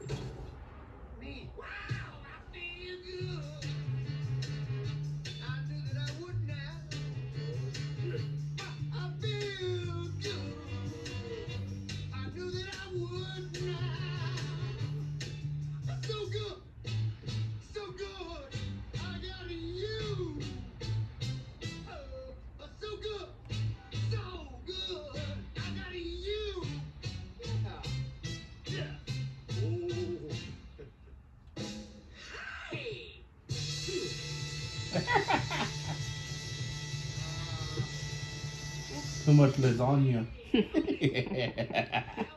Me. Wow, I feel good. I knew that I would now. I feel good. I knew that I would now. So good, so good. I got you. So good, so good. I got you. Yeah, yeah. Oh. Hey. Too much lasagna.